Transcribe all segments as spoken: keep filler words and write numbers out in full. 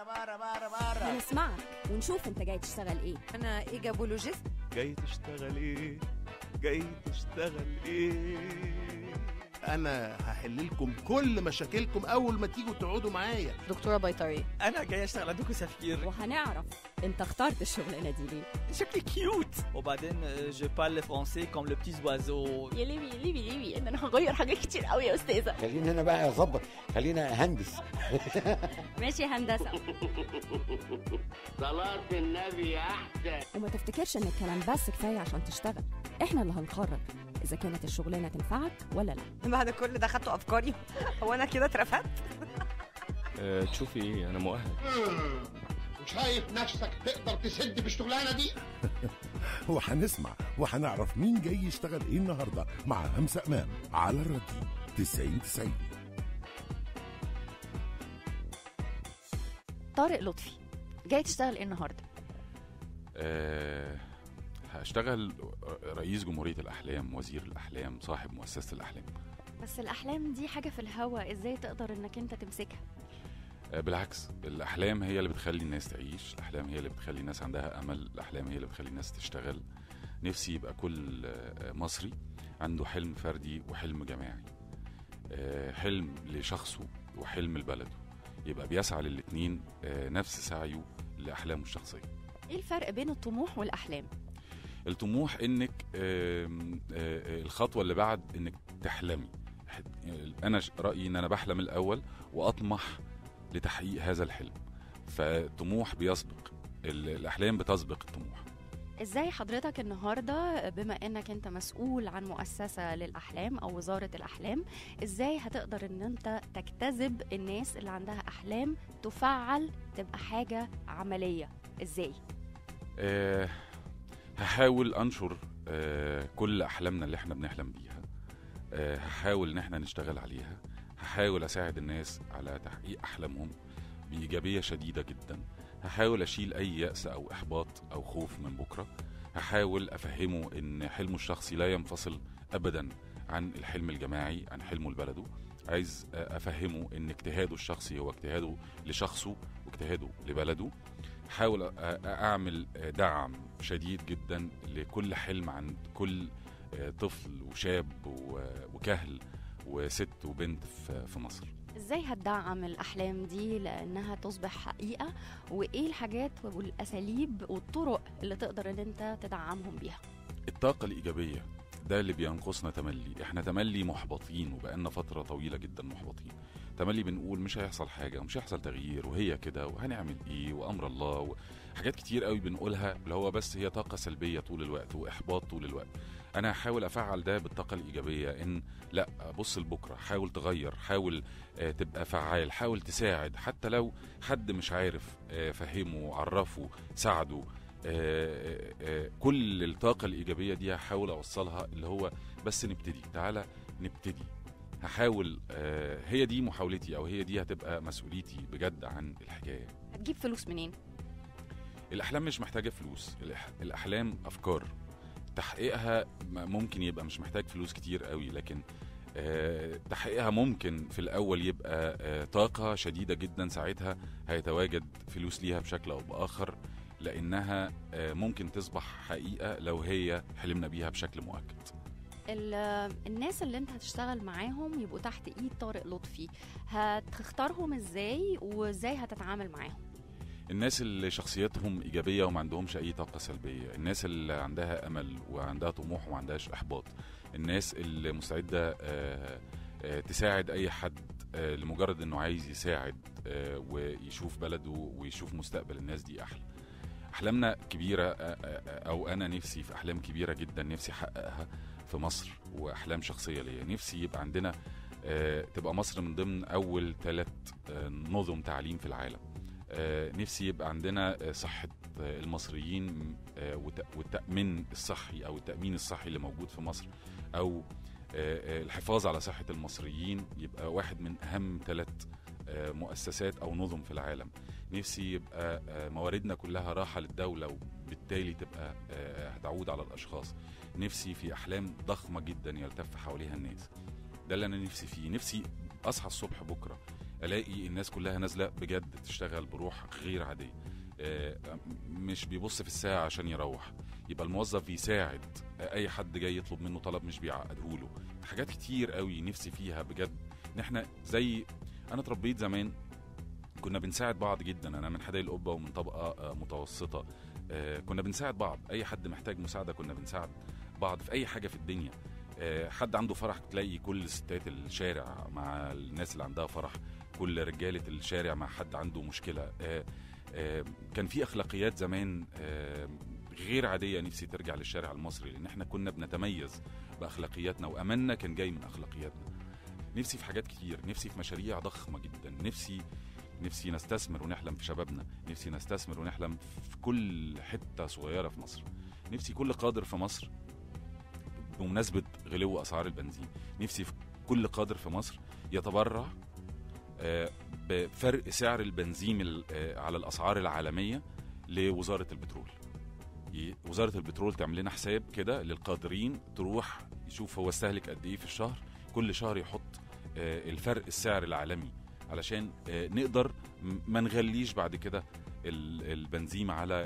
بره بره بره بره. هنسمعك ونشوف انت جاي تشتغل ايه. انا ايجابولوجيست. جاي تشتغل ايه؟ جاي تشتغل ايه؟ انا هحل لكم كل مشاكلكم اول ما تيجوا تقعدوا معايا. دكتوره بيطري. انا جاي اشتغل عندكم سفير. وهنعرف انت اخترت الشغلانه دي ليه. شكلي كيوت. وبعدين جو بارل فرونسي كوم لو بتيز اوازو. يا ليبي ليبي ليبي ان انا هغير حاجات كتير قوي يا استاذه. خلينا انا بقى اظبط، خلينا اهندس. ماشي هندسه. صلاة النبي احسن. وما تفتكرش ان الكلام بس كفايه عشان تشتغل، احنا اللي هنقرر اذا كانت الشغلانه تنفعك ولا لا. بعد كل ده خدتوا افكاري. هو انا كده اترفدت؟ أه تشوفي ايه، انا مؤهل. وشايف نفسك تقدر تسد بالشغلانه دي؟ وهنسمع وهنعرف مين جاي يشتغل ايه النهارده مع همسة امام على الراديو تسعين تسعين. طارق لطفي، جاي تشتغل ايه النهارده؟ أه هشتغل رئيس جمهورية الأحلام، وزير الأحلام، صاحب مؤسسة الأحلام. بس الأحلام دي حاجة في الهوا، إزاي تقدر إنك أنت تمسكها؟ أه بالعكس، الأحلام هي اللي بتخلي الناس تعيش، الأحلام هي اللي بتخلي الناس عندها أمل، الأحلام هي اللي بتخلي الناس تشتغل. نفسي يبقى كل مصري عنده حلم فردي وحلم جماعي، أه حلم لشخصه وحلم لبلده، يبقى بيسعى للاتنين أه نفس سعيه لأحلامه الشخصية. إيه الفرق بين الطموح والأحلام؟ الطموح انك آآ آآ الخطوه اللي بعد انك تحلمي. انا رايي ان انا بحلم الاول واطمح لتحقيق هذا الحلم، فالطموح بيسبق الاحلام، بتسبق الطموح. ازاي حضرتك النهارده بما انك انت مسؤول عن مؤسسه للاحلام او وزاره الاحلام، ازاي هتقدر ان انت تجتذب الناس اللي عندها احلام تفعل تبقى حاجه عمليه؟ ازاي؟ آه هحاول انشر آه كل احلامنا اللي احنا بنحلم بيها، آه هحاول ان احنا نشتغل عليها، هحاول اساعد الناس على تحقيق احلامهم بايجابيه شديده جدا، هحاول اشيل اي يأس او احباط او خوف من بكره، هحاول افهمه ان حلمه الشخصي لا ينفصل ابدا عن الحلم الجماعي، عن حلمه لبلده. عايز افهمه ان اجتهاده الشخصي هو اجتهاده لشخصه واجتهاده لبلده. حاول اعمل دعم شديد جدا لكل حلم عند كل طفل وشاب وكهل وست وبنت في مصر. ازاي هتدعم الاحلام دي لانها تصبح حقيقه، وايه الحاجات والاساليب والطرق اللي تقدر ان انت تدعمهم بيها؟ الطاقه الايجابيه ده اللي بينقصنا تملي، احنا تملي محبطين وبقالنا فتره طويله جدا محبطين، تملي بنقول مش هيحصل حاجه ومش هيحصل تغيير وهي كده وهنعمل ايه وامر الله وحاجات كتير قوي بنقولها اللي هو بس هي طاقه سلبيه طول الوقت واحباط طول الوقت. انا هحاول افعل ده بالطاقه الايجابيه، ان لا بص لبكره، حاول تغير، حاول آه تبقى فعال، حاول تساعد، حتى لو حد مش عارف آه فهمه، عرفه، ساعده. آه آه كل الطاقه الايجابيه دي هحاول اوصلها، اللي هو بس نبتدي، تعالى نبتدي. هحاول آه هي دي محاولتي، او هي دي هتبقى مسؤوليتي بجد عن الحكايه. هتجيب فلوس منين؟ الاحلام مش محتاجه فلوس، الاحلام افكار، تحقيقها ممكن يبقى مش محتاج فلوس كتير قوي، لكن آه تحقيقها ممكن في الاول يبقى آه طاقه شديده جدا، ساعتها هيتواجد فلوس ليها بشكل او باخر، لانها آه ممكن تصبح حقيقه لو هي حلمنا بيها بشكل مؤكد. الناس اللي انت هتشتغل معاهم يبقوا تحت ايد طارق لطفي، هتختارهم ازاي وازاي هتتعامل معاهم؟ الناس اللي شخصيتهم إيجابية وما عندهمش أي طاقة سلبية، الناس اللي عندها أمل وعندها طموح وما عندهاش إحباط، الناس اللي مستعدة تساعد أي حد لمجرد أنه عايز يساعد ويشوف بلده ويشوف مستقبل الناس دي أحلى. أحلامنا كبيرة، أو أنا نفسي في أحلام كبيرة جدا نفسي أحققها في مصر، وأحلام شخصية ليا. نفسي يبقى عندنا تبقى مصر من ضمن أول ثلاث نظم تعليم في العالم. نفسي يبقى عندنا صحة المصريين والتأمين الصحي أو التأمين الصحي اللي موجود في مصر، أو الحفاظ على صحة المصريين يبقى واحد من أهم ثلاث مؤسسات أو نظم في العالم. نفسي يبقى مواردنا كلها راحة للدولة وبالتالي تبقى هتعود على الأشخاص. نفسي في أحلام ضخمة جدا يلتف حواليها الناس، ده اللي أنا نفسي فيه. نفسي أصحى الصبح بكرة الاقي الناس كلها نازله بجد تشتغل بروح غير عاديه، آه، مش بيبص في الساعه عشان يروح، يبقى الموظف بيساعد اي حد جاي يطلب منه طلب مش بيعقده له. حاجات كتير قوي نفسي فيها بجد، ان احنا زي انا اتربيت زمان كنا بنساعد بعض جدا. انا من حدائق القبه ومن طبقه متوسطه، آه كنا بنساعد بعض، اي حد محتاج مساعده كنا بنساعد بعض في اي حاجه في الدنيا. آه حد عنده فرح تلاقي كل ستات الشارع مع الناس اللي عندها فرح، كل رجاله الشارع مع حد عنده مشكله. آه آه كان في اخلاقيات زمان آه غير عاديه، نفسي ترجع للشارع المصري، لان احنا كنا بنتميز باخلاقياتنا واملنا كان جاي من اخلاقياتنا. نفسي في حاجات كتير، نفسي في مشاريع ضخمه جدا، نفسي نفسي نستثمر ونحلم في شبابنا، نفسي نستثمر ونحلم في كل حته صغيره في مصر. نفسي كل قادر في مصر، بمناسبه غلو اسعار البنزين، نفسي في كل قادر في مصر يتبرع بفرق سعر البنزين على الاسعار العالميه لوزاره البترول. وزاره البترول تعمل لنا حساب كده للقادرين، تروح يشوف هو استهلك قد ايه في الشهر، كل شهر يحط الفرق السعر العالمي علشان نقدر ما نغليش بعد كده البنزين على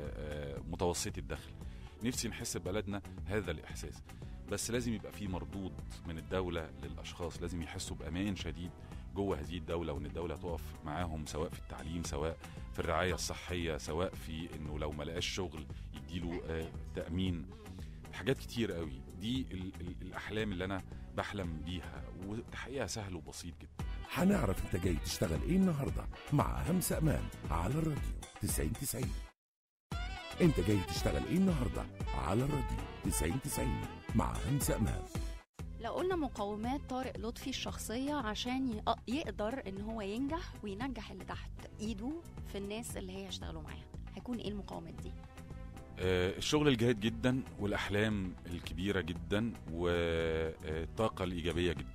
متوسطي الدخل. نفسي نحس ببلدنا هذا الإحساس، بس لازم يبقى في مردود من الدولة للأشخاص، لازم يحسوا بأمان شديد جوه هذه الدولة، وإن الدولة تقف معاهم سواء في التعليم، سواء في الرعاية الصحية، سواء في إنه لو ما لقاش شغل يديله تأمين. حاجات كتير قوي دي الأحلام اللي أنا بحلم بيها، وتحقيقها سهل وبسيط جدا. هنعرف انت جاي تشتغل ايه النهارده مع همسة أمان على الراديو تسعين تسعين. انت جاي تشتغل ايه النهارده على الراديو تسعين تسعين مع همسة أمان. لو قلنا مقومات طارق لطفي الشخصية عشان يقدر ان هو ينجح وينجح اللي تحت ايده في الناس اللي هي يشتغلوا معاها، هيكون ايه المقومات دي؟ آه الشغل الجيد جدا، والأحلام الكبيرة جدا، والطاقة الإيجابية جدا.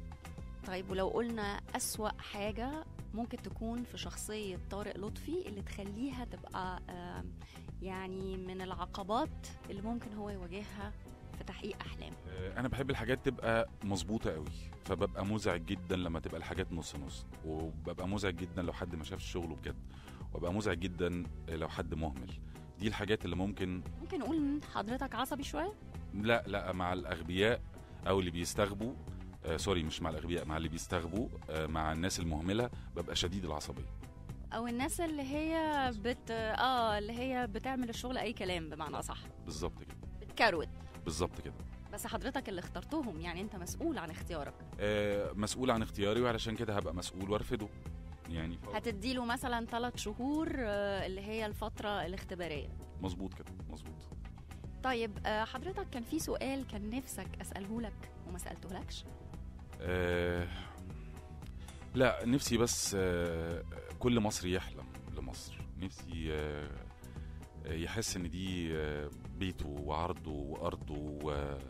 طيب ولو قلنا أسوأ حاجة ممكن تكون في شخصية طارق لطفي اللي تخليها تبقى آه يعني من العقبات اللي ممكن هو يواجهها في تحقيق أحلام؟ أنا بحب الحاجات تبقى مظبوطة قوي، فببقى مزعج جدا لما تبقى الحاجات نص نص، وببقى مزعج جدا لو حد ما شافش شغله بجد، وببقى مزعج جدا لو حد مهمل. دي الحاجات اللي ممكن ممكن نقول إن حضرتك عصبي شوية؟ لا لا، مع الأغبياء أو اللي بيستغبوا، آه سوري مش مع الأغبياء، مع اللي بيستغبوا، آه مع الناس المهملة ببقى شديد العصبية. او الناس اللي هي بت اه اللي هي بتعمل الشغل اي كلام بمعنى صح. بالظبط كده، بتكروت. بالظبط كده. بس حضرتك اللي اخترتهم، يعني انت مسؤول عن اختيارك. آه مسؤول عن اختياري، وعلشان كده هبقى مسؤول وارفضه. يعني ف... هتديله مثلا ثلاث شهور آه اللي هي الفتره الاختباريه. مظبوط كده، مظبوط. طيب آه حضرتك كان في سؤال كان نفسك اساله لك وما سالتهولكش؟ آه لا، نفسي بس آه كل مصري يحلم لمصر، نفسي آه يحس ان دي آه بيته وعرضه وارضه،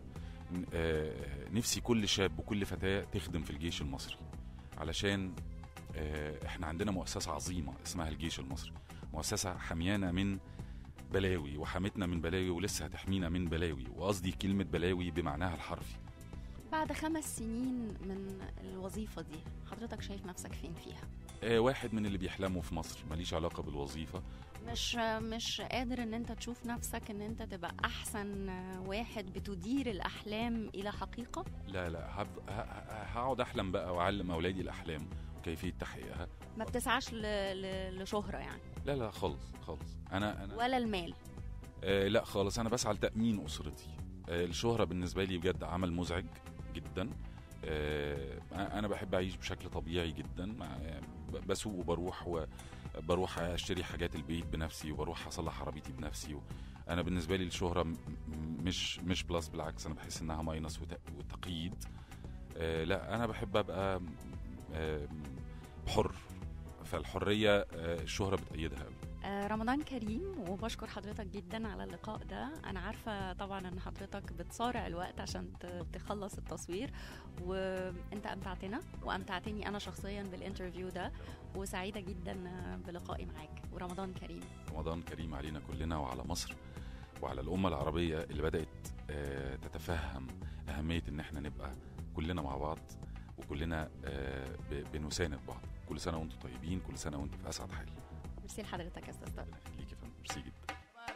ونفسي كل شاب وكل فتاة تخدم في الجيش المصري، علشان آه احنا عندنا مؤسسة عظيمة اسمها الجيش المصري، مؤسسة حميانا من بلاوي وحمتنا من بلاوي ولسه هتحمينا من بلاوي، وقصدي كلمة بلاوي بمعناها الحرفي. بعد خمس سنين من الوظيفة دي حضرتك شايف نفسك فين فيها؟ آه واحد من اللي بيحلموا في مصر، ماليش علاقة بالوظيفة. مش مش قادر ان انت تشوف نفسك ان انت تبقى احسن واحد بتدير الاحلام الى حقيقة؟ لا لا، هقعد احلم بقى واعلم اولادي الاحلام وكيفية تحقيقها. ما بتسعاش ل... ل... لشهرة يعني؟ لا لا خالص خالص. انا انا ولا المال؟ آه لا خالص، انا بسعى لتأمين اسرتي. آه الشهرة بالنسبة لي بجد عمل مزعج جدا. آه انا بحب اعيش بشكل طبيعي جدا، بسوق وبروح وبروح اشتري حاجات البيت بنفسي، وبروح اصلح عربيتي بنفسي. انا بالنسبه لي الشهره مش مش بلس، بالعكس انا بحس انها ماينس وتقييد. آه لا، انا بحب ابقى آه حر، فالحريه آه الشهره بتأيدها قوي. رمضان كريم، وبشكر حضرتك جدا على اللقاء ده. أنا عارفة طبعا أن حضرتك بتصارع الوقت عشان تخلص التصوير، وأنت أمتعتنا وأمتعتني أنا شخصيا بالانترفيو ده، وسعيدة جدا بلقائي معاك. ورمضان كريم. رمضان كريم علينا كلنا وعلى مصر وعلى الأمة العربية اللي بدأت تتفهم أهمية أن احنا نبقى كلنا مع بعض، وكلنا آه، ب- بنساند بعض. كل سنه وانتم طيبين، كل سنه وانتم في اسعد حال. ميرسي لحضرتك يا استاذ طارق. خليكي يا فندم، ميرسي جدا.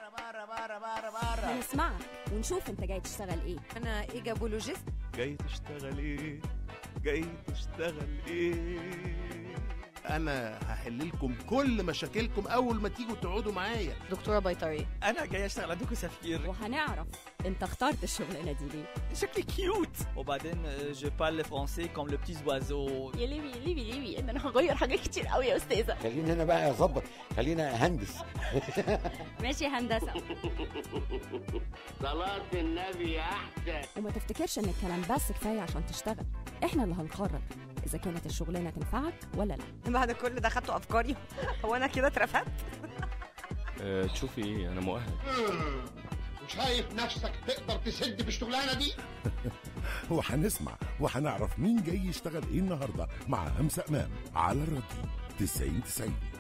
هنسمعك ونشوف انت جاي تشتغل ايه. انا ايجابولوجيست. جاي تشتغل ايه؟ جاي تشتغل ايه؟ انا هحل لكم كل مشاكلكم اول ما تيجوا تقعدوا معايا. دكتوره بيطري. انا جاي اشتغل عندكم سفير. وهنعرف انت اخترت الشغلانه دي ليه. شكلي كيوت. وبعدين je parle français comme le petit oiseau. يا ليبي ليبي ليبي ان انا هغير حاجات كتير قوي يا استاذه. خلينا هنا بقى اظبط، خلينا اهندس. ماشي هندسه. صلاة النبي أحسن. وما تفتكرش ان الكلام بس كفايه عشان تشتغل. احنا اللي هنقرر اذا كانت الشغلانه تنفعك ولا لا. بعد كل ده خدتوا افكاري. هو انا كده اترفدت؟ أه تشوفي ايه؟ انا مؤهل. وشايف نفسك تقدر تسد في الشغلانه دي؟ وهنسمع وهنعرف مين جاي يشتغل ايه النهارده مع همسة امام على الراديو تسعين تسعين.